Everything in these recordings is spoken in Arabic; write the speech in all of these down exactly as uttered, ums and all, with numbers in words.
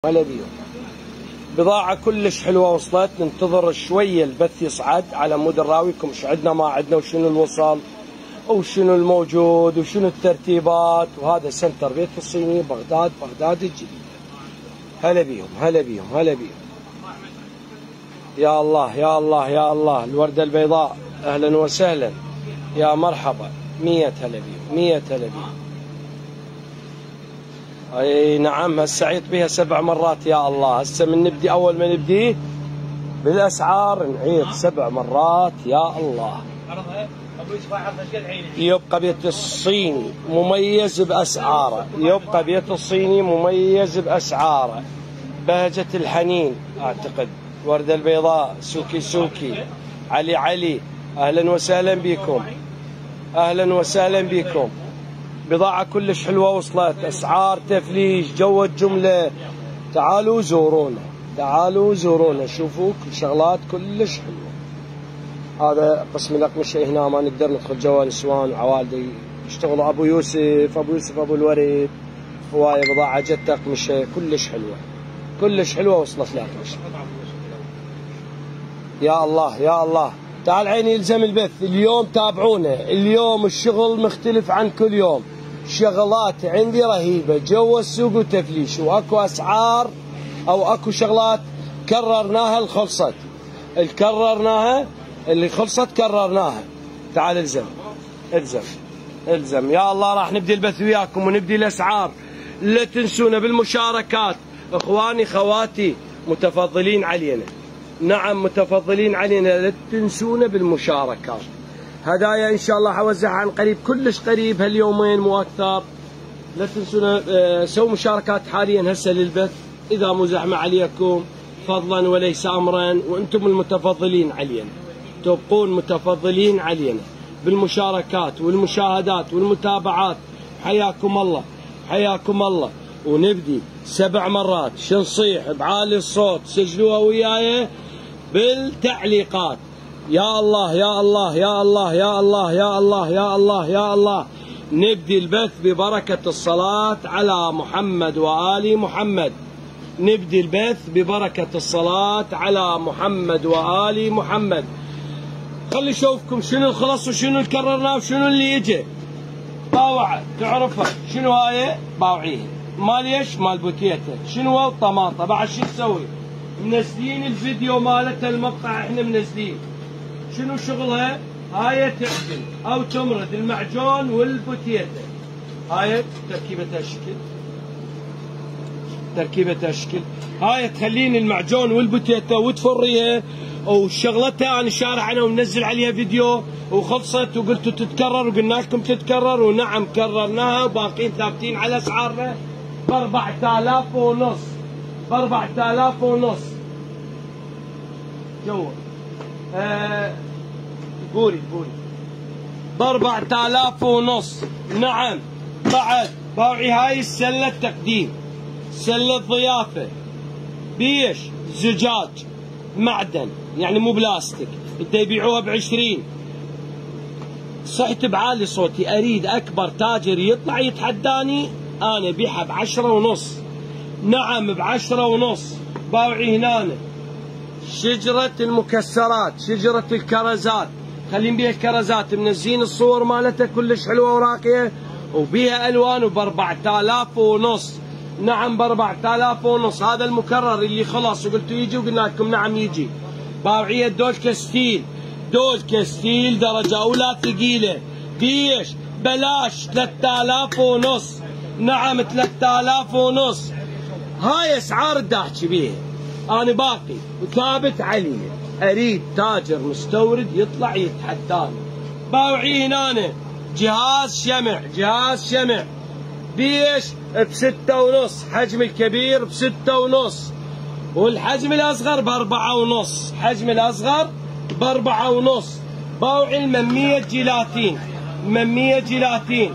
هلا بيهم. بضاعة كلش حلوة وصلت، ننتظر شوية البث يصعد على مود نراويكم شو عندنا ما عندنا وشنو الوصل وشنو الموجود وشنو الترتيبات. وهذا سنتر بيت الصيني بغداد، بغداد الجديدة. هلا بيهم هلا بيهم هلا بيهم. يا الله يا الله يا الله، الوردة البيضاء أهلا وسهلا، يا مرحبا، مية هلا بيهم مية هلا بيهم. اي نعم، هسه عيط بها سبع مرات يا الله. هسه من نبدي اول ما نبدي بالاسعار نعيط سبع مرات يا الله. يبقى بيت الصيني مميز باسعاره، يبقى بيت الصيني مميز باسعاره. بهجة الحنين اعتقد، وردة البيضاء، سوكي سوكي، علي علي، اهلا وسهلا بكم اهلا وسهلا بكم. بضاعة كلش حلوة وصلت، أسعار تفليش، جو الجملة. تعالوا زورونا تعالوا زورونا، شوفوا شغلات كلش حلوة. هذا قسم الأقمشة هنا، ما نقدر ندخل جوا نسوان وعوالدي يشتغلوا. أبو يوسف أبو يوسف أبو الورد، هواية بضاعة جت أقمشة كلش حلوة كلش حلوة وصلت الأقمشة. يا الله يا الله، تعال عيني يلزم البث اليوم، تابعونا اليوم. الشغل مختلف عن كل يوم، شغلات عندي رهيبة جوا السوق وتفليش، واكو اسعار او اكو شغلات كررناها اللي خلصت، اللي كررناها اللي خلصت كررناها. تعال الزم الزم الزم يا الله. راح نبدي البث وياكم ونبدي الاسعار. لا تنسونا بالمشاركات اخواني خواتي، متفضلين علينا. نعم متفضلين علينا، لا تنسونا بالمشاركات. هدايا ان شاء الله حوزعها عن قريب، كلش قريب هاليومين مو اكثر. لا تنسونا آه سووا مشاركات حاليا هسه للبث اذا مو زحمه عليكم، فضلا وليس امرا، وانتم المتفضلين علينا، تبقون متفضلين علينا بالمشاركات والمشاهدات والمتابعات. حياكم الله حياكم الله. ونبدي سبع مرات شنصيح بعالي الصوت، سجلوها وياي بالتعليقات. يا الله يا الله يا الله يا الله يا الله يا الله يا الله. نبدي البث ببركة الصلاة على محمد وآل محمد. نبدي البث ببركة الصلاة على محمد وآل محمد. خلي اشوفكم شنو الخلص وشنو اللي كررناه وشنو اللي يجي. باوعة تعرفها شنو هاي؟ باوعيه مال ايش؟ مال بوتيتا. شنو الطماطة بعد شو نسوي؟ منزلين الفيديو مالتها، المقطع احنا منزلين. شنو شغلها؟ هاي تعجن او تمرد المعجون والبوتيتا. هاي تركيبتها الشكل تركيبتها الشكل هاي تخلين المعجون والبوتيتا وتفريها. وشغلتها انا شارع عنها ومنزل عليها فيديو وخلصت، وقلتوا تتكرر وقلنا لكم تتكرر، ونعم كررناها وباقيين ثابتين على اسعارنا ب أربعة آلاف ونص ب أربعة آلاف ونص جوا. آه قولي قولي ب أربعة آلاف ونص. نعم. بعد باوعي هاي السله التقديم، سله ضيافه بيش زجاج معدن يعني مو بلاستيك، بده يبيعوها بعشرين. صحت بعالي صوتي، اريد اكبر تاجر يطلع يتحداني انا ابيعها بعشرة ونص. نعم بعشرة ونص. باوعي هنا شجرة المكسرات، شجرة الكرزات، خلين بيها الكرزات، منزين الصور مالتها كلش حلوة وراقية وبيها الوان، وب أربعة آلاف ونص. نعم ب أربعة آلاف ونص. هذا المكرر اللي خلص وقلتوا يجي وقلنا لكم نعم يجي. باوعية دولكا ستيل، دولكا ستيل درجة أولى ثقيلة بيش بلاش ثلاثة آلاف ونص. نعم ثلاثة آلاف ونص. هاي اسعار بدي احكي بيها، انا باقي وثابت عليه. اريد تاجر مستورد يطلع يتحداني. باوعي هنا جهاز شمع، جهاز شمع بيش بستة ونص، حجم الكبير بستة ونص، والحجم الاصغر باربعة ونص، حجم الاصغر باربعة ونص. باوعي الممية جيلاتين، ممية جيلاتين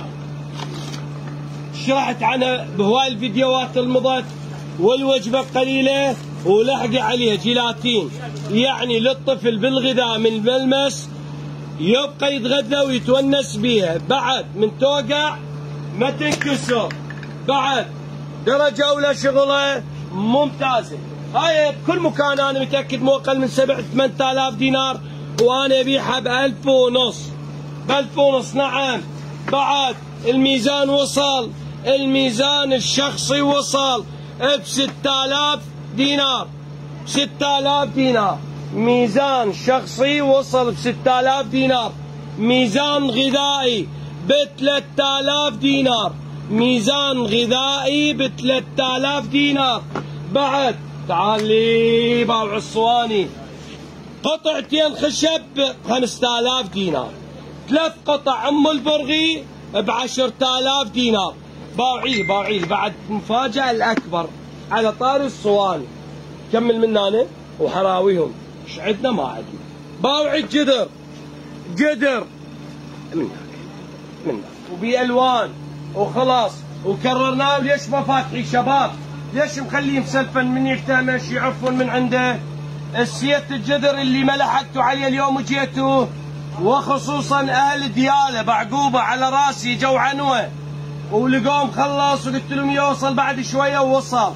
شرحت عنها بهواي الفيديوهات المضت، والوجبة قليلة ولحقي عليها جيلاتين، يعني للطفل بالغذاء من الملمس يبقى يتغذى ويتونس بيها. بعد من توقع ما تنكسر. بعد درجة أولى شغلها ممتازة. هاي بكل مكان أنا متأكد مو أقل من سبع ثمان آلاف دينار، وأنا أبيعها بألف ونص. بألف ونص نعم. بعد الميزان وصل، الميزان الشخصي وصل بستة آلاف دينار. ستة آلاف دينار ميزان شخصي وصل بستة آلاف دينار. ميزان غذائي بثلاثة آلاف دينار. ميزان غذائي بثلاثة آلاف دينار. بعد تعال لي باوع الصواني، قطعتين خشب بخمسة آلاف دينار. ثلاث قطع ام البرغي بعشرة آلاف دينار. باوعي باوعي بعد مفاجأة الأكبر على طار الصواني. كمل من هنا وحراويهم. ايش عندنا؟ ما عندنا. باوعي الجدر، جدر من هناك من هناك وبألوان وخلاص. وكررناه. ليش ما فاتحي شباب؟ ليش مخليه مسلفا من يلتمش يعفون من عنده؟ السيت الجدر اللي ما لحقتوا عليه اليوم وجيتوا، وخصوصا اهل دياله بعقوبه على راسي جو عنوه ولقوم خلص، وقلت لهم يوصل بعد شويه ووصل.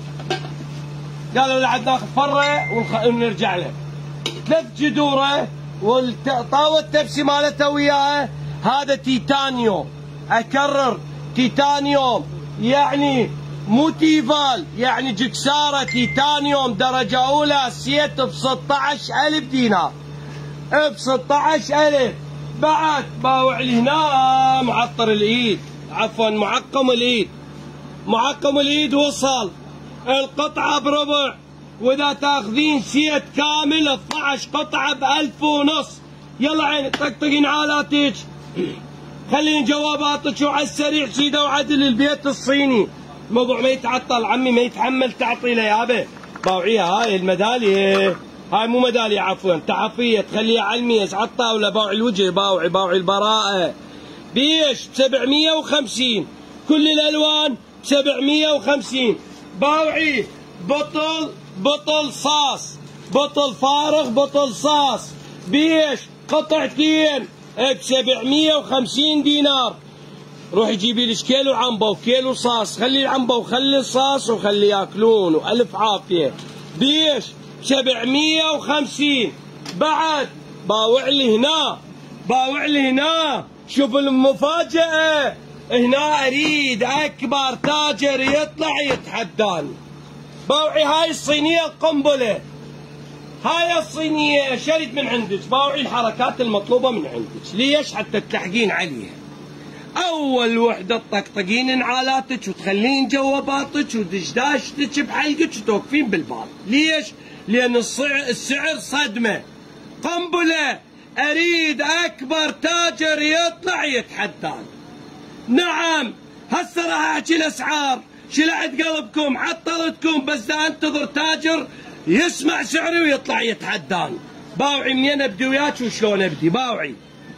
قالوا لعد ناخذ فره ونرجع له. ثلاث جذوره والطاوه التبسي مالته وياه هذا تيتانيوم. اكرر تيتانيوم، يعني مو تيفال، يعني جكساره تيتانيوم درجه اولى. سيت ب ستة عشر ألف دينار، ب ستة عشر ألف. بعد باوع لي هنا معطر الايد، عفوا معقم الايد. معقم الايد وصل القطعه بربع، واذا تاخذين سيت كامل اثني عشر قطعه بألف ونص. يلا عيني طقطقين عالاتك، خلين جواباتك وعلى السريع سيده وعدل البيت الصيني. الموضوع ما يتعطل عمي، ما يتحمل تعطيله يابا. باوعيها هاي الميداليه، هاي مو ميداليه عفوا، تحفيه تخليها على الميز على الطاوله. باوعي الوجه، باوعي باوعي البراءه. بيش ب سبعمية وخمسين، كل الالوان ب سبعمية وخمسين. باوعي بطل بطل صاص، بطل فارغ بطل صاص. بيش قطعتين ب سبعمية وخمسين دينار. روحي جيبي لك كيلو عنبه وكيلو صاص، خلي العنبه وخلي الصاص وخلي ياكلون والف عافيه. بيش ب سبعمية وخمسين. بعد باوع لي هنا، باوع لي هنا. شوف المفاجأة هنا. اريد اكبر تاجر يطلع يتحداني. باوعي هاي الصينية القنبلة، هاي الصينية شريت من عندك. باوعي الحركات المطلوبة من عندك. ليش؟ حتى تلحقين عليها. اول وحده تطقطقين انعالاتك وتخلين جواباتك ودشداشتك بحلقك وتوقفين بالباب. ليش؟ لان السعر, السعر صدمه قنبله. اريد اكبر تاجر يطلع يتحداني. نعم هسه راح احكي الاسعار. شلعت قلبكم عطلتكم، بس دا انتظر تاجر يسمع سعري ويطلع يتحداني. باوعي منين ابدي وياك وشلون ابدي. باوعي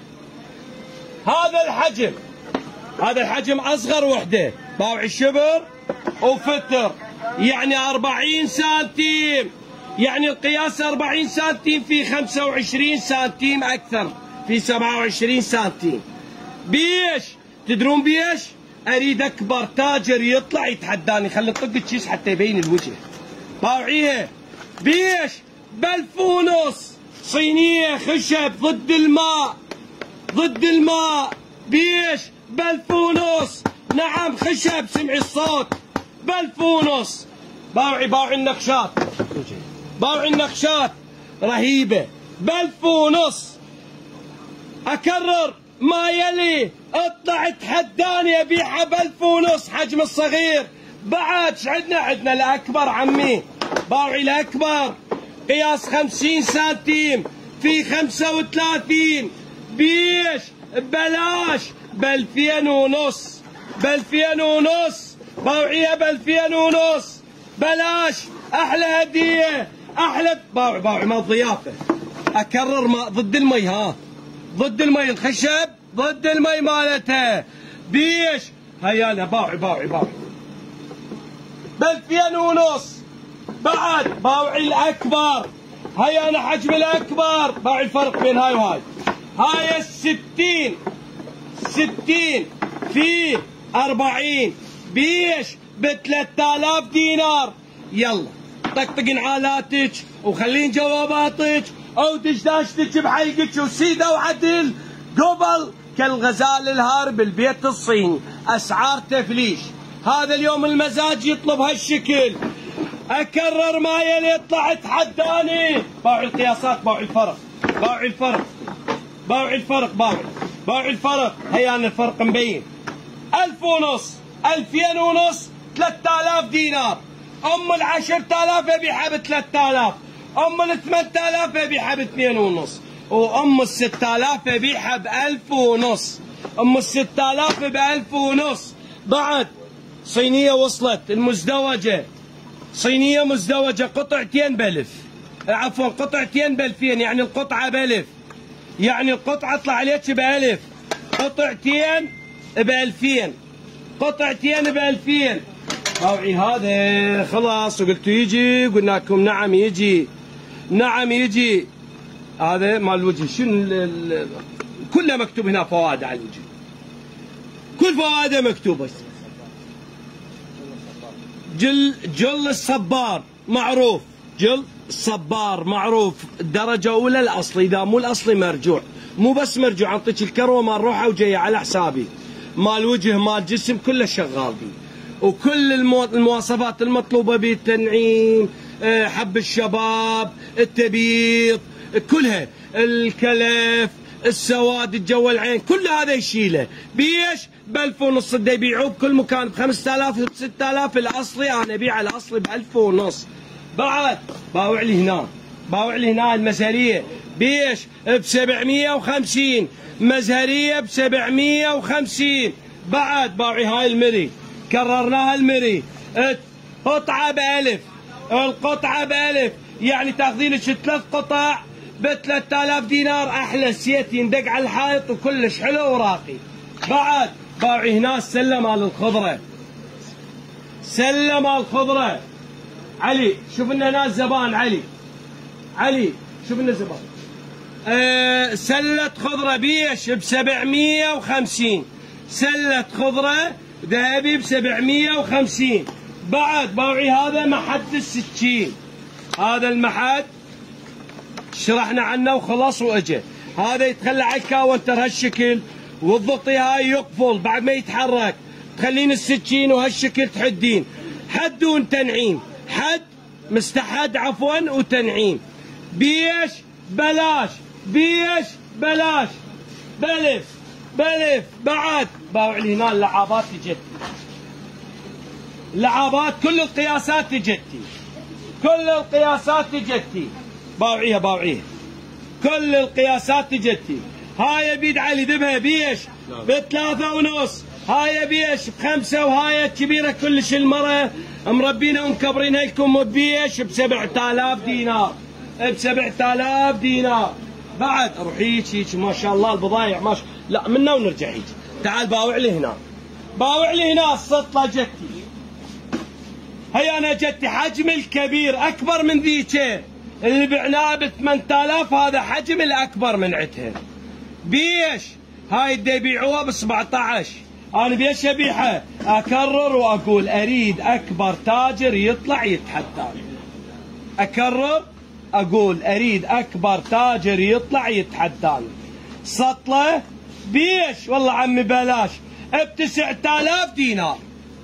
هذا الحجم، هذا الحجم اصغر وحده. باوعي شبر وفتر، يعني أربعين سنتيم، يعني القياس أربعين سنتيم في خمسة وعشرين سنتيم اكثر، في سبعة وعشرين سنتيم. بيش تدرون بيش؟ اريد اكبر تاجر يطلع يتحداني. خلي نطق الكيس حتى يبين الوجه. باوعيها بيش بألف ونص. صينية خشب ضد الماء، ضد الماء. بيش بألف ونص. نعم خشب، سمعي الصوت. بألف ونص. باوعي باوعي النقشات، باوعي النقشات رهيبة. بألف ونص. أكرر ما يلي، اطلع تحداني ابيعها بألف ونص. حجم الصغير. بعد ايش عندنا؟ عندنا الأكبر عمي. باوعي الأكبر قياس خمسين سنتيم في خمسة وثلاثين. بيش ببلاش بألفين ونص، بألفين ونص. باوعيها بألفين ونص بلاش. أحلى هدية، أحلى. باوعي باوعي ما الضيافة. أكرر ما ضد المي، ها ضد المي. الخشب ضد المي مالتها. بيش هيانا. باوعي باوعي باوعي بألفين ونص. بعد باوعي الأكبر، هيانا حجم الأكبر. باوعي الفرق بين هاي وهاي. هاي الستين، ستين في أربعين. بيش بثلاثة آلاف دينار. يلا طقطقين عالاتك وخلين جواباتك او دشداشتك بحلقك وسيده وعدل قبل كالغزال الهارب البيت الصيني. اسعار تفليش هذا اليوم المزاج يطلب هالشكل. اكرر ما يلي يطلع تحداني. باوعي القياسات باوعي الفرق باوعي الفرق باوعي الفرق باوعي باوعي الفرق. هيان الفرق مبين. ألف ونص ألفين ونص ثلاثة آلاف دينار. ام العشرة آلاف ابيعها ب ثلاثة آلاف. ام الثمانية آلاف ابيعها ب اثنين ونص. وام الستة آلاف ابيعها ب ألف ونص. ام الستة آلاف ب ألف ونص. بعد صينية وصلت المزدوجة. صينية مزدوجة قطعتين بألف. عفوا قطعتين بألفين يعني القطعة بألف. يعني القطعة اطلع عليك بألف. قطعتين بألفين. قطعتين بألفين. باوعي هذا خلاص وقلتوا يجي قلنا لكم نعم يجي. نعم يجي. هذا مال الوجه شنو كله مكتوب هنا فوائد على الوجه. كل فوائده مكتوبة. جل جل الصبار معروف. جل الصبار معروف الدرجة أولى الأصلي. إذا مو الأصلي مرجوع. مو بس مرجوع أعطيك الكروة مال روحه وجاية على حسابي. مال وجه مال جسم كله شغال بي. وكل المواصفات المطلوبة به التنعيم حب الشباب التبييض كلها الكلف السواد الجو العين كل هذا يشيله. بيش بألف ونص دا يبيعوه بكل مكان بخمسة آلاف بستة آلاف. الأصلي أنا أبيع الأصلي بألف ونص. بعد باوع لي هنا باوع لي هنا المزهرية بيش بسبعمية وخمسين. مزهرية بسبعمية وخمسين. بعد باوعي هاي المري كررناها المري قطعة بألف. القطعة بألف يعني تاخذين لك ثلاث قطع ب ثلاثة آلاف دينار. أحلى سيت يندق على الحائط وكلش حلو وراقي. بعد باوعي هنا السلة مال الخضرة. سلة مال الخضرة. علي شوف لنا هنا الزبان. علي علي شوف لنا زبان. أه سلة خضرة بيش ب سبعمية وخمسين. سلة خضرة ذهبي ب سبعمية وخمسين. بعد باوعي هذا محد السكين. هذا المحد شرحنا عنه وخلاص واجى. هذا يتخلى على الكاونتر هالشكل والضغطي هاي يقفل بعد ما يتحرك. تخلين السكين وهالشكل تحدين. حد وتنعيم. حد مستحد عفوا وتنعيم. بيش بلاش. بيش بلاش. بلف بلف. بعد باوعي هنا اللعابات جتي. اللعابات كل القياسات جتي. كل القياسات جتي. باوعيها باوعيها. كل القياسات جتي. هاي بيد علي ذبها بيش بثلاثة ونص. هاي بيش بخمسة. وهاي كبيرة كلش المرة مربينا ومكبرينها لكم بيش بسبعة آلاف دينار. بسبعة آلاف دينار. بعد روح هيك هيك ما شاء الله البضايع ما شاء لا منا ونرجع هيك. تعال باوع لي هنا. باوع لي هنا السطلة جتي. هي انا جتي حجم الكبير اكبر من ذيك اللي بعناها ب ثمانية آلاف. هذا حجم الاكبر من عتها. بيش هاي دا يبيعوها ب سبعة عشر. انا بيش ابيعها. اكرر واقول اريد اكبر تاجر يطلع يتحداني. اكرر اقول اريد اكبر تاجر يطلع يتحداني. سطله بيش والله عمي بلاش ب تسعة آلاف دينار.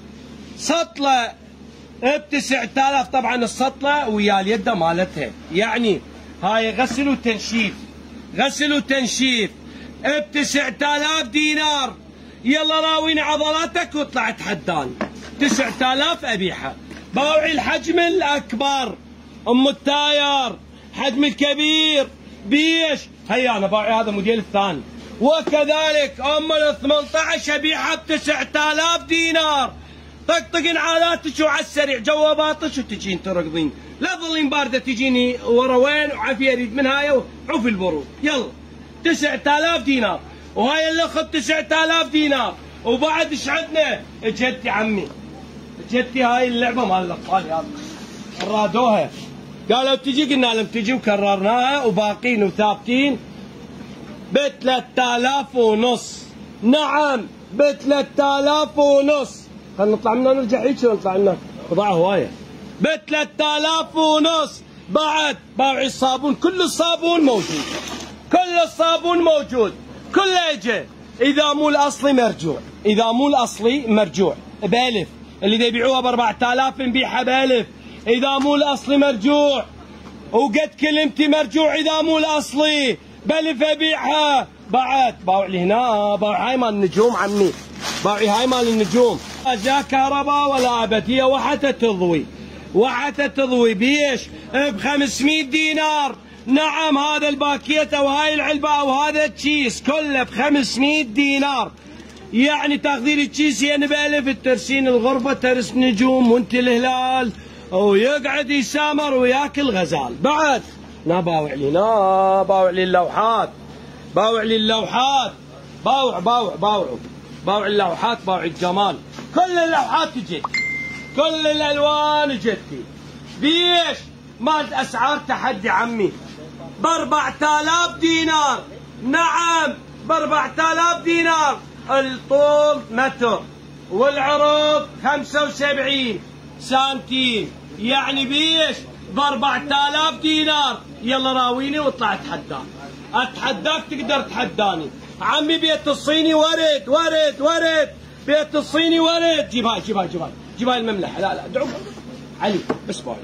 سطله ب تسعة آلاف. طبعا السطله ويا اليد مالتها يعني هاي غسل وتنشيف. غسل وتنشيف ب تسعة آلاف دينار. يلا راويني عضلاتك واطلع اتحداني. تسعة آلاف ابيعها. باوعي الحجم الاكبر. ام التاير حجم الكبير بيش. هيا انا باوعي هذا موديل الثاني. وكذلك ام ال ثمانية عشر ابيعها ب تسعة آلاف دينار. طقطقين عالاتك وعلى السريع جواباتك وتجين تركضين. لا تظلين بارده تجيني ورا وين وعافيه اريد من هاي وعوف البرود. يلا تسعة آلاف دينار. وهاي الاخت تسعة آلاف دينار. وبعد ايش عندنا؟ جدتي عمي. جدتي هاي اللعبه مال الاطفال هذا. رادوها. قالوا تجي قلنا لهم تجي وكررناها وباقين وثابتين ب ثلاثة آلاف ونص. نعم ب ثلاثة آلاف ونص. خلينا نطلع منها نرجع هيك ونطلع لنا بضاعه هوايه. بثلاثة آلاف ونص. بعد باوعي الصابون، كل الصابون موجود، كل الصابون موجود، كله اجى. اذا مو الاصلي مرجوع، اذا مو الاصلي مرجوع بألف. اللي يبيعوها ب أربعة آلاف نبيعها بألف، اذا مو الاصلي مرجوع. وقد كلمتي مرجوع اذا مو الاصلي، بألف ابيعها. بعد باوعي هنا، باوعي هاي مال النجوم عمي، باوعي هاي مال النجوم. لا كهرباء ولا ابد، هي وحتى تضوي، وحتى تضوي بيش ب خمسمية دينار. نعم هذا الباكيت او هاي العلبه او هذا الكيس كله ب خمسمية دينار. يعني تاخذين الكيسين بألف، ترسين الغرفه ترس نجوم وانت الهلال ويقعد يسامر وياكل غزال. بعد نا باوع لي، نا باوع لي اللوحات، باوع لي اللوحات، باوع باوع باوع باوع اللوحات، باوع الجمال. كل اللوحات اجت، كل الالوان اجتي. بيش مالت اسعار تحدي عمي ب أربعة آلاف دينار. نعم ب أربعة آلاف دينار. الطول متر والعرض خمسة وسبعين سنتيم، يعني بيش ب أربعة آلاف دينار. يلا راويني واطلع اتحداك، اتحداك تقدر تحداني عمي. بيت الصيني ورد ورد ورد، بيت الصيني ورد. جيب هاي جيب هاي جيب هاي جيب هاي المملحه. لا لا دعو علي بس باوعي،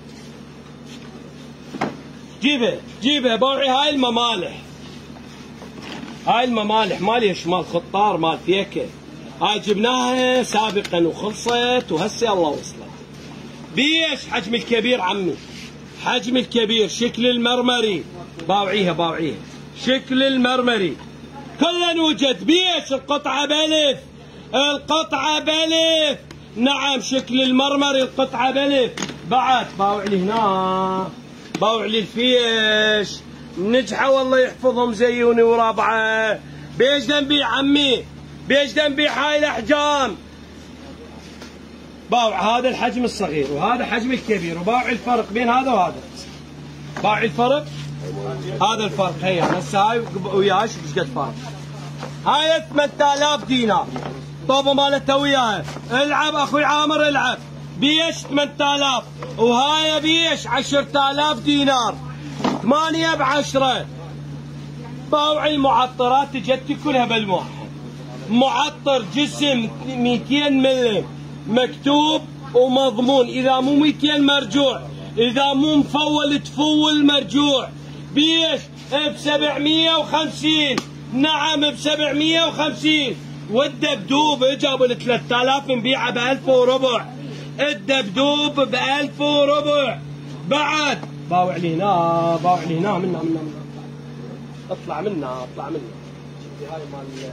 جيبها جيبها باوعي. هاي الممالح، هاي الممالح ماليش مال خطار مال فيكه، هاي جبناها سابقا وخلصت وهسه الله وصلت. بيش حجم الكبير عمي، حجم الكبير، شكل المرمري، باوعيها باوعيها، شكل المرمري كله نوجد. بيش القطعه بألف، القطعه بألف. نعم شكل المرمري القطعه بألف. بعد باوع لي هنا، باوع لي الفيش نجحه والله يحفظهم زيوني ورابعه. بيش نبيع عمي، بيش نبيع هاي الاحجام. باوع هذا الحجم الصغير وهذا حجم الكبير، وباوع الفرق بين هذا وهذا. باوع الفرق، هذا الفرق. هي هسه هاي وياها ايش قد فرق. هاي ثمانية آلاف دينار طوبه مالتها وياها. العب اخوي عامر العب. بيش ثمانية آلاف، وهاي بيش عشرة آلاف دينار. ثمانية بعشرة. باوع المعطرات اجتي كلها بالواحد. معطر جسم مئتين ملي مكتوب ومضمون، اذا مو مئتين مرجوع، اذا مو مفول تفول مرجوع. بيش ب سبعمية وخمسين. نعم ب سبعمية وخمسين. والدبدوب اجا ابو ثلاثة آلاف نبيعه ب ألف وربع. الدبدوب ب ألف وربع. بعد باوع لي هنا، باوع لي هنا منا منا منا. اطلع منا اطلع منا. هاي مال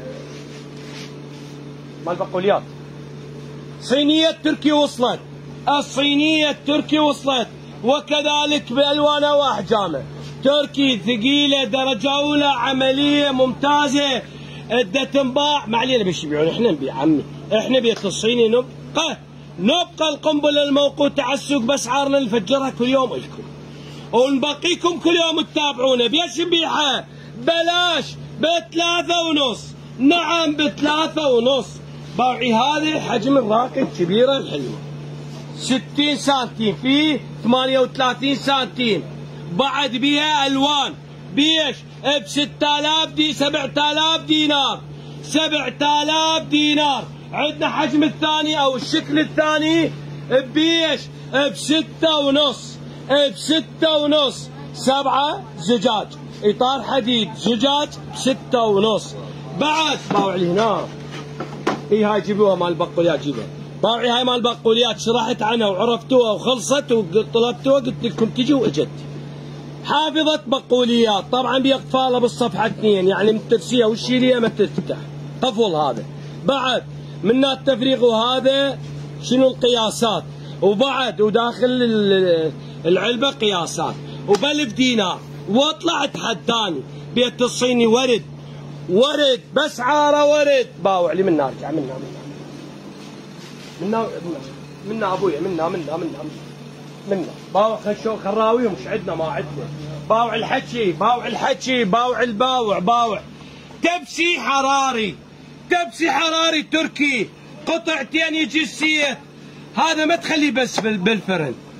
مال بقوليات. صينية تركي وصلت، الصينية التركي وصلت، وكذلك بألوانها وأحجامها. تركي ثقيلة درجة أولى عملية ممتازة. بدها تنباع ما علينا بيش يبيعون، احنا نبيع عمي، احنا بيت الصيني نبقى نبقى القنبلة الموقوتة على السوق بأسعارنا نفجرها كل يوم لكم. ونبقيكم كل يوم تتابعونا. بيش نبيعها؟ بلاش بثلاثة ونص. نعم بثلاثة ونص. باوعي هذه حجم الراكب كبيرة الحلوة، ستين سنتيم، فيه ثمانية وثلاثين سنتيم. بعد بيها ألوان. بيش ب ستة آلاف دي سبعة آلاف دينار، سبعة آلاف دينار. عندنا حجم الثاني أو الشكل الثاني بيش بستة ونص، بستة ونص. سبعة زجاج، إطار حديد زجاج بستة ونص. بعد باوعي هنا، اي هاي جيبوها مال البقوليات، جيبوها. باوعي هاي مال البقوليات شرحت عنها وعرفتوها وخلصت وطلبتوها، قلت لكم تجي واجت. حافظة بقوليات طبعا بيقفالها بالصفحة اثنين، يعني من ترسيها والشيلية ما تفتح، قفل هذا. بعد منا التفريغ، وهذا شنو القياسات. وبعد وداخل العلبة قياسات، وبألف دينار. واطلع اتحداني. بيت الصيني ورد ورد بأسعاره ورد. باوع لي منا ارجع منا منا منا منا ابويا منا منا منا منا باوع خشو خراوي ومش عندنا ما عندنا. باوع الحكي باوع الحكي باوع الباوع باوع. تبسي حراري، تبسي حراري تركي، قطعتين يجي السيت. هذا ما تخليه بس بالفرن،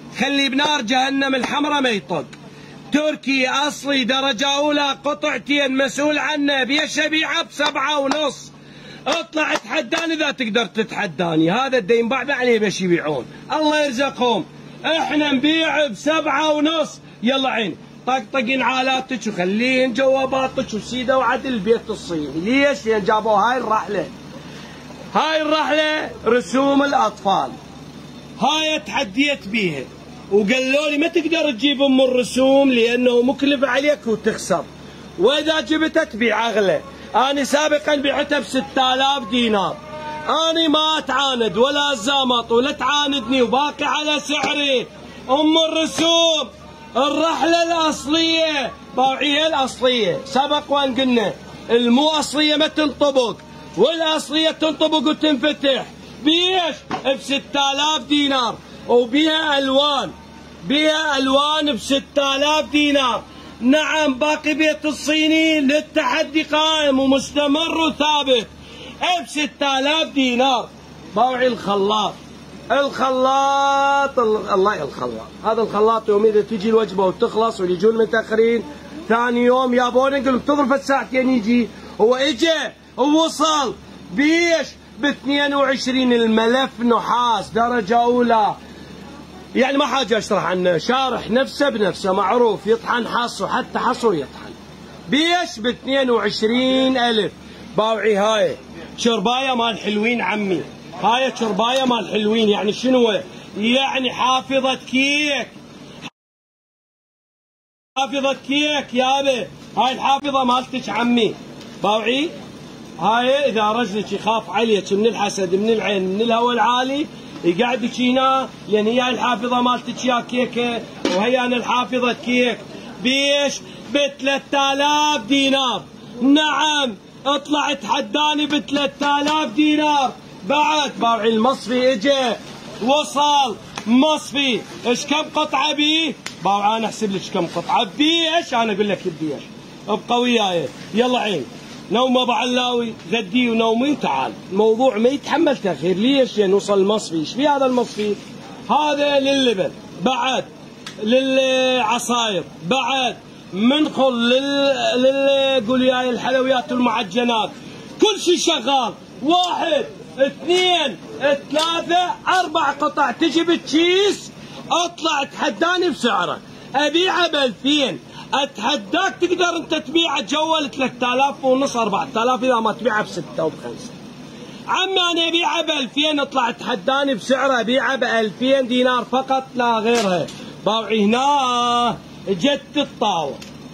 خلي بنار جهنم الحمراء ما يطق. تركي اصلي درجه اولى قطعتين مسؤول عنه بيش ابيعه بسبعه ونص. اطلع اتحداني اذا تقدر تتحداني. هذا الدين بعد عليه بيش يبيعون الله يرزقهم. احنا نبيع بسبعه ونص. يلا عيني طقطقين عالاتك وخلين جواباتك وسيده وعدل البيت الصيني. ليش؟ لان جابوا هاي الرحله. هاي الرحله رسوم الاطفال. هاي تحديت بيها وقالوا لي ما تقدر تجيب ام الرسوم لانه مكلف عليك وتخسر، واذا جبتها تبيع اغلى. انا سابقا بعتها ب ستة آلاف دينار. انا ما اتعاند ولا زامط ولا تعاندني وباقي على سعري. ام الرسوم الرحله الاصليه باوعيها الاصليه. سبق وان قلنا المو اصليه ما تنطبق والاصليه تنطبق وتنفتح. بيش؟ ب ستة آلاف دينار وبيها الوان. بيها الوان ب ستة آلاف دينار. نعم باقي بيت الصيني للتحدي قائم ومستمر وثابت ب ستة آلاف دينار. باوعي الخلاط. الخلاط الله الخلاط. هذا الخلاط يوم اذا تجي الوجبه وتخلص واللي يجون متاخرين ثاني يوم يابون نقول بتظرف ساعتين يجي. هو اجى ووصل. بيش؟ ب اثنين وعشرين. الملف نحاس درجه اولى. يعني ما حاجه اشرح عنه، شارح نفسه بنفسه معروف. يطحن حصو حتى حصو يطحن. بيش؟ ب اثنين وعشرين ألف. باوعي هاي شربايه مال حلوين عمي. هاي شربايه مال حلوين. يعني شنو؟ يعني حافظه كيك. حافظه كيك يابا. هاي الحافظه مالتك عمي. باوعي هاي اذا رجلك يخاف عليك من الحسد من العين من الهواء العالي يقعدك هنا لان هي الحافظه مالتك يا كيكه وهي انا الحافظه كيك. بيش؟ ب ثلاثة آلاف دينار. نعم اطلع اتحداني ب ثلاثة آلاف دينار. بعد باوعي المصفي اجى وصل. مصفي ايش كم قطعه بيه؟ باوعي انا احسب لك كم قطعه بيش. انا اقول لك بيش. ابقى وياي. يلا عين نوم ابو علاوي غدي ونومي وتعال. الموضوع ما يتحمل تاخير. ليش؟ لان وصل المصفي. ايش في هذا المصفي؟ هذا لللبن، بعد للعصاير، بعد منخل لل لل قول ياي الحلويات والمعجنات. كل شيء شغال. واحد اثنين ثلاثة أربع قطع تجي بالكيس. اطلع تحداني بسعره. أبيعه بألفين. اتحداك تقدر انت تبيعه جوال ثلاثة آلاف ونص أربعة آلاف اذا ما تبيعه بستة وبخمسة. عمي انا ابيعه بألفين. اطلع تحداني بسعره. ابيعه بألفين دينار فقط لا غيرها. باوعي هنا جت الطاوه.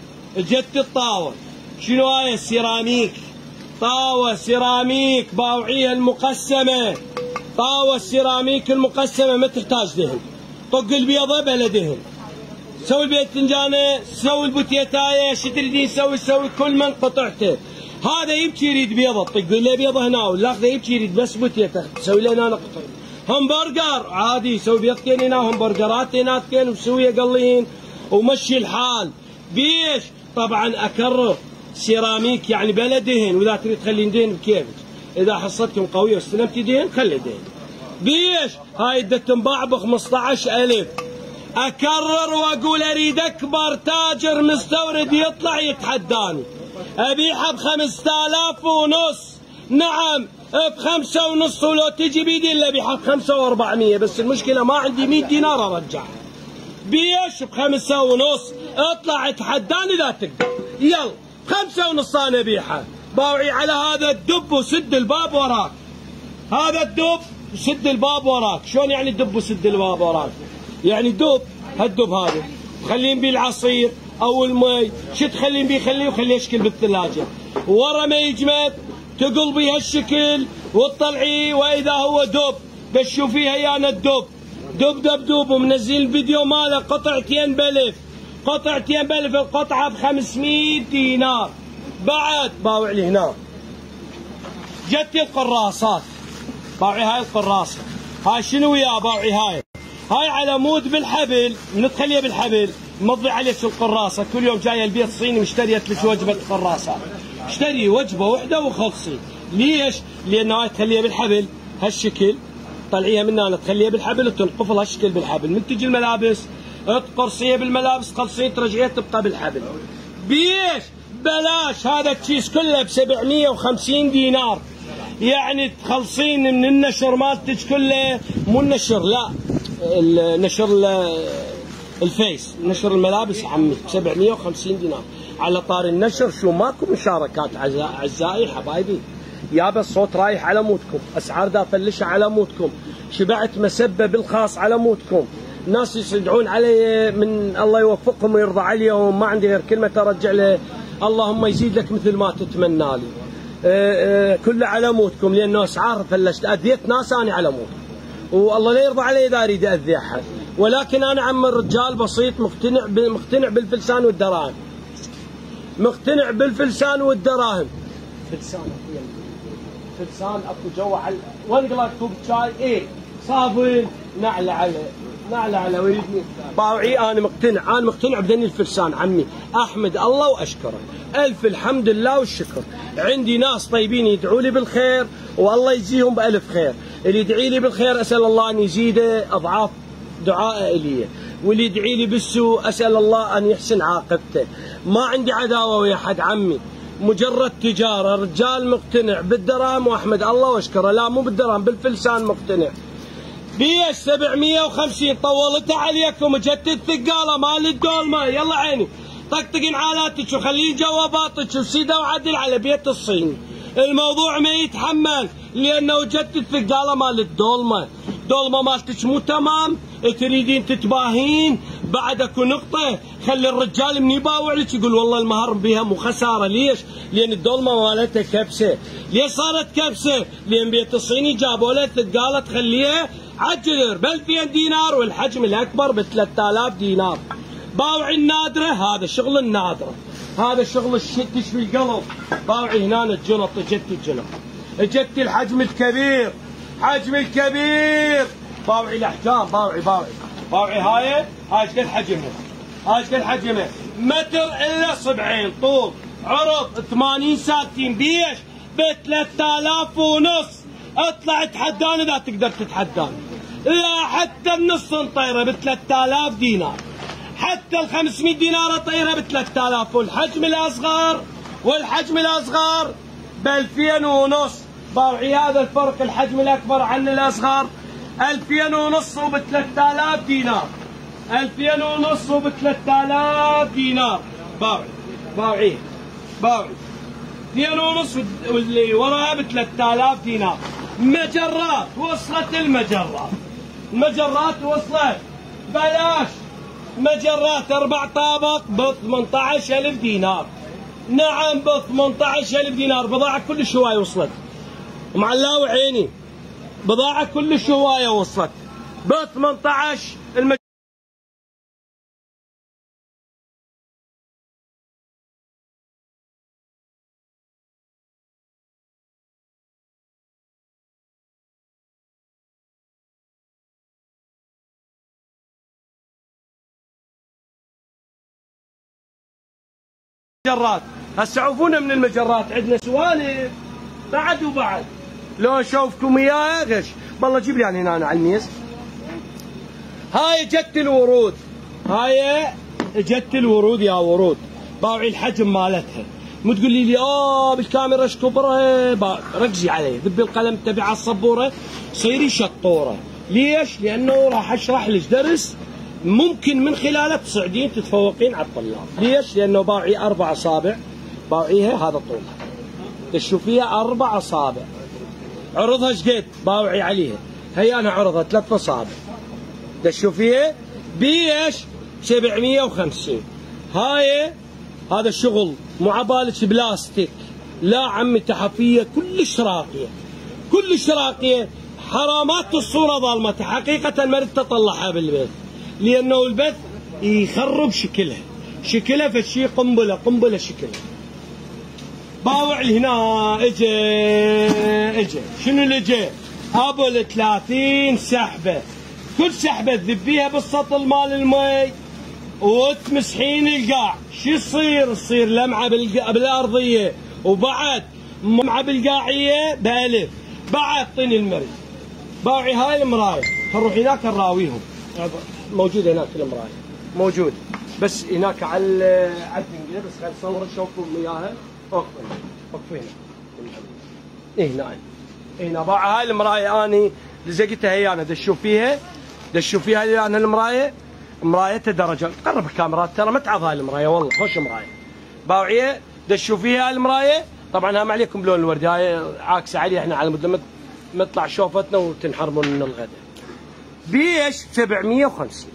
جت الطاوه. شنو هاي؟ السيراميك. طاوه سيراميك باوعيها المقسمه. طاوه السيراميك المقسمه ما تحتاج دهن. طق البيضه بلا دهن. سوي الباذنجانه، سوي البوتيتايه، شو تريدين سوي سوي كل من قطعته. هذا يبكي يريد بيضه طق له بيضه هنا، والاخذ يبكي يريد بس بوتيتا تسوي له هنا قطع. همبرجر عادي يسوي بيضتين هنا همبرجرات هناكين وسوي قليين ومشي الحال. بيش؟ طبعا اكرر سيراميك يعني بلا دهن، واذا تريد تخلين دهن بكيفك. اذا حصتكم قويه واستلمتي دهن خلي دهن. بيش؟ هاي تنباع ب خمسطعش ألف. اكرر واقول اريد اكبر تاجر مستورد يطلع يتحداني. ابيعها بخمسة آلاف ونص. نعم بخمسة ونص ولو تجي بيدي الا ابيعها بخمسة واربعمية. بس المشكله ما عندي مية دينار ارجعها. بيش؟ بخمسة ونص. اطلع اتحداني اذا تقدر. يلا بخمسة ونص انا ابيعها. باوعي على هذا الدب وسد الباب وراك. هذا الدب وسد الباب وراك. شلون يعني الدب وسد الباب وراك؟ يعني دب هالدب هذا تخلين بيه العصير او المي. شو تخلين بيه؟ خليه وخليه يشكل بالثلاجه. ورا ما يجمد تقلبي هالشكل وتطلعيه. واذا هو دب بس شوفيه هيانا الدب دب دب دب. ومنزل الفيديو ماله قطعتين بلف. قطعتين بلف القطعه ب خمسمية دينار. بعد باوع لي هنا جتي القراصات. باوعي هاي القراصه. هاي شنو يا باوعي؟ هاي هاي على مود بالحبل. من تخليها بالحبل مضي عليك القراصه. كل يوم جايه البيت الصيني مشتريت لك وجبه قراصه. اشتري وجبه واحده وخلصي. ليش؟ لانه هاي تخليها بالحبل هالشكل تطلعيها من هنا تخليها بالحبل وتنقفل هالشكل بالحبل. من تجي الملابس تقرصيها بالملابس تخلصيها ترجعيها تبقى بالحبل. بيش بلاش هذا الكيس كله ب سبعمية وخمسين دينار. يعني تخلصين من النشر مالتك كله، مو النشر لا النشر الفيس، نشر الملابس عمي ب سبعمية وخمسين دينار. على طار النشر شو ماكو مشاركات اعزائي حبايبي، يابا الصوت رايح على مودكم، اسعار دا فلشها على مودكم، شبعت مسبه بالخاص على مودكم. ناس يصدعون علي من الله يوفقهم ويرضى عليهم، ما عندي غير كلمه ارجع له اللهم يزيد لك مثل ما تتمنى لي. أه أه كله على مودكم، لانه اسعار فلشت، اذيت ناس انا على مودكم، والله لا يرضى علي اذا اريد اذي احد. ولكن انا عم الرجال بسيط مقتنع مقتنع بالفلسان والدراهم، مقتنع بالفلسان والدراهم. فلسان اخويا، فلسان اكو جوا على وين قلت كوب شاي؟ ايه صابون نعلى على نعلى على ويريدني باوعي. انا مقتنع، انا مقتنع بذني الفلسان عمي، احمد الله واشكره، الف الحمد لله والشكر. عندي ناس طيبين يدعوا لي بالخير والله يجزيهم بالف خير، اللي يدعي لي بالخير اسال الله ان يزيده اضعاف دعاء الي، واللي يدعي لي بالسوء اسال الله ان يحسن عاقبته. ما عندي عداوه ويا حد عمي، مجرد تجاره، رجال مقتنع بالدراهم واحمد الله واشكره، لا مو بالدراهم بالفلسان مقتنع. بيش سبعمية وخمسين طولتها عليكم، جت الثقاله مال الدولمه، يلا عيني طقطقين عالاتك وخلي جواباتك وسيده وعدل على بيت الصيني. الموضوع ما يتحمل لانه جت الثقاله مال الدولمه، دولمه مالتك مو تمام تريدين تتباهين بعد اكو نقطه. خلي الرجال من يباوع لك يقول والله المهر بها مو خساره. ليش؟ لان الدولمه مالتها كبسه. ليش صارت كبسه؟ لان بيت الصيني جابوا له ثقاله تخليها عجل ب ألفين دينار والحجم الاكبر ب ثلاثة آلاف دينار. باوعي النادره، هذا شغل النادره، هذا شغل الشتش بالقلب. باوعي هنا الجنط، اجت الجنط، اجت الحجم الكبير، حجم الكبير. باوعي الاحجام، باوعي باوعي باوعي هاي هاي قد حجمها، هاي قد حجمها متر الا صبعين طول، عرض ثمانين سنتي. بيش؟ ب ثلاثة آلاف ونص. اطلع اتحداني اذا تقدر تتحداني. لا حتى النص نطيره ب ثلاثة آلاف دينار، حتى ال خمسمية دينار اطيرها ب ثلاثة آلاف، والحجم الاصغر والحجم الاصغر ب ألفين ونص. باوعي هذا الفرق، الحجم الاكبر عن الاصغر ألفين ونص وب ثلاثة آلاف دينار، ألفين ونص وب ثلاثة آلاف دينار. باوعي باوعي باوعي ألفين ونص واللي وراها ب ثلاثة آلاف دينار. مجرات، وصلت المجرات، المجرات وصلت بلاش. مجرات اربع طابق ب ثمانية عشر ألف دينار. نعم ب ثمانية عشر ألف دينار. بضاعة كل هواية وصلت، ومعلاوي عيني بضاعة كل هواية وصلت ب ثمانية عشر. المج... مجرات. هسه عوفونا من المجرات، عندنا سوالف بعد وبعد. لو اشوفكم اياها غش والله جيب لي يعني هنا على الميز. هاي جت الورود، هاي جت الورود يا ورود. باوعي الحجم مالتها، مو تقول لي اه بالكاميرا ايش كبرها. ركزي علي، ذبي القلم تبع على السبوره صيري شطوره. ليش؟ لانه راح اشرح لك درس ممكن من خلاله تصعدين تتفوقين على الطلاب. ليش؟ لانه باوعي اربع اصابع، باوعيها هذا طولها، تشوفيها اربع اصابع. عرضها ايش قد؟ باوعي عليها، هي انا عرضها ثلاث اصابع، تشوفيها بيش سبعمية وخمسين. هاي هذا الشغل مو عبالك بلاستيك، لا عمي تحفيه كلش راقيه، كلش راقيه. حرامات الصوره ظلمتها، حقيقه ما ردت اطلعها بالبيت لانه البث يخرب شكلها، شكلها فشي قنبله قنبله شكلها. باوع هنا اجى اجى شنو اللي اجى؟ ابو ثلاثين سحبه، كل سحبه تذبيها بالسطل مال المي وتمسحين القاع. شو يصير؟ تصير لمعه بالارضيه، وبعد لمعه بالقاعيه بألف. بعد طين المري، باوعي هاي المرايه، نروح هناك نراويهم. موجوده هناك المرايه، موجوده بس هناك على على الدنجله، بس خلي صور شوفوا اياها. وقفوا وقفوا هنا. إيه هنا هنا باوعي هاي المرايه اني لزقتها هي انا دشوا فيها دشوا فيها هاي انا المرايه. مرايتها درجه، قرب الكاميرات ترى ما تعض هاي المرايه والله خوش مرايه. باوعيه دشوا فيها هاي المرايه، طبعا هم عليكم بلون الوردي، هاي عاكسه عليه احنا على مود نطلع شوفتنا وتنحرمون من الغداء. بيش سبعمية وخمسين.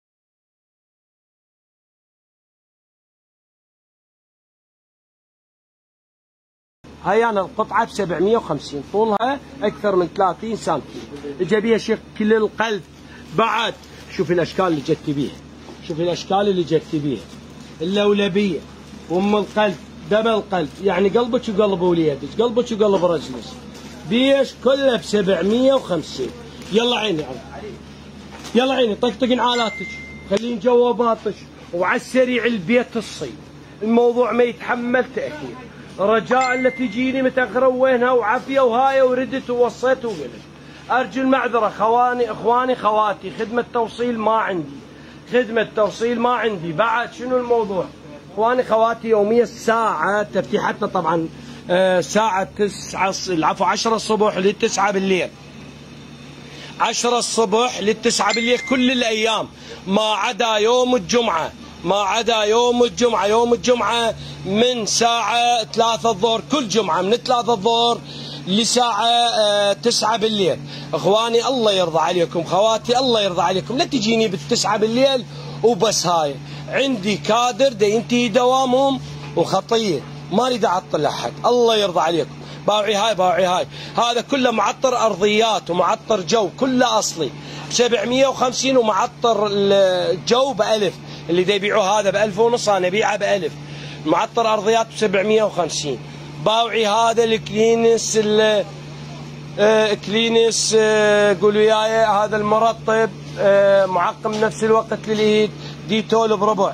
هاي انا القطعه ب سبعمية وخمسين، طولها اكثر من ثلاثين سنتي، اجى بيها شكل القلب بعد. شوف الاشكال اللي جت بيها، شوف الاشكال اللي جت بيها، اللولبيه وام القلب دم القلب، يعني قلبك وقلب وليدك، قلبك وقلب رجلك. بيش كله ب سبعمية وخمسين. يلا عيني يلا عيني طقطق عالاتك، خلين جواباتك، وعلى السريع البيت الصيد. الموضوع ما يتحمل تاخير، رجاء لا تجيني متاخره وينها وعافيه وهاي وردت ووصيت وقلت. ارجو المعذره خواني اخواني خواتي، خدمه توصيل ما عندي، خدمه توصيل ما عندي. بعد شنو الموضوع؟ اخواني خواتي يوميا الساعه تفتيحاتنا طبعا آه ساعه تسعة العفو عشرة الصبح للتسعة بالليل، عشرة الصبح للتسعة بالليل كل الايام ما عدا يوم الجمعه، ما عدا يوم الجمعه. يوم الجمعه من ساعه ثلاثة الظهر، كل جمعه من ثلاثة الظهر لساعة آه تسعة بالليل. اخواني الله يرضى عليكم، خواتي الله يرضى عليكم، لا تجيني بالتسعة بالليل وبس. هاي عندي كادر دا ينتهي دوامهم وخطيه، ما اريد اعطل احد، الله يرضى عليكم. باوعي هاي باوعي هاي هذا كله معطر ارضيات ومعطر جو، كله اصلي ب سبعمية وخمسين، ومعطر الجو بألف. اللي دا يبيعوا هذا بألف ونص انا ابيعه بألف. معطر ارضيات ب سبعمية وخمسين. باوعي هذا الكلينس آه كلينس آه قولوا وياي، هذا المرطب آه معقم نفس الوقت للايد، ديتول بربع.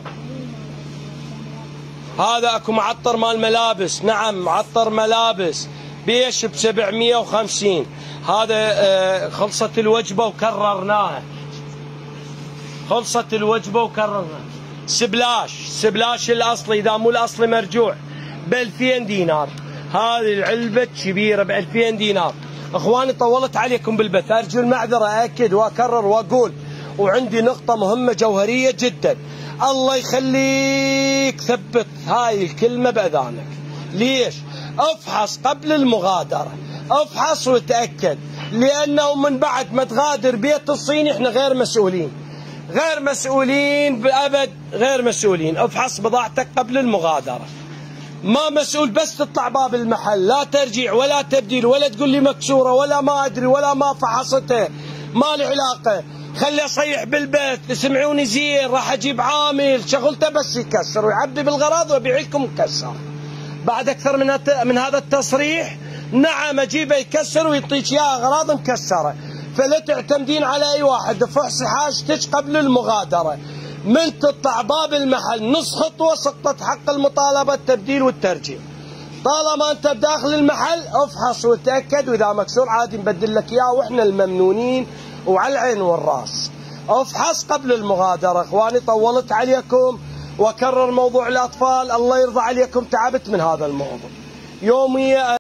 هذا اكو معطر مال ملابس، نعم معطر ملابس بيش ب سبعمية وخمسين. هذا آه خلصت الوجبه وكررناها، خلصت الوجبه وكررناها. سبلاش سبلاش الاصلي، اذا مو الاصلي مرجوع ب ألفين دينار. هذه العلبه كبيره ب ألفين دينار. اخواني طولت عليكم بالبث، ارجو المعذره، اكد واكرر واقول. وعندي نقطه مهمه جوهريه جدا، الله يخليك ثبت هاي الكلمه باذانك. ليش؟ افحص قبل المغادره، افحص وتاكد، لانه من بعد ما تغادر بيت الصيني احنا غير مسؤولين، غير مسؤولين بأبد، غير مسؤولين. افحص بضاعتك قبل المغادرة، ما مسؤول بس تطلع باب المحل، لا ترجيع ولا تبديل ولا تقول لي مكسورة ولا ما أدري ولا ما فحصتها، ما لي علاقة. خلي أصيح بالبث، تسمعوني زين، راح أجيب عامل شغلته بس يكسر ويعبي بالغراض وأبيع لكم مكسر. بعد أكثر من من هذا التصريح نعم أجيبه يكسر ويعطيك إياه أغراض مكسرة. فلا تعتمدين على اي واحد، فحصي حاجتك قبل المغادره. من تطلع باب المحل نص خطوه سقطت حق المطالبه التبديل والترجيع. طالما انت بداخل المحل افحص وتاكد، واذا مكسور عادي نبدل لك اياه واحنا الممنونين وعلى العين والراس. افحص قبل المغادره. اخواني طولت عليكم واكرر موضوع الاطفال، الله يرضى عليكم، تعبت من هذا الموضوع. يوميا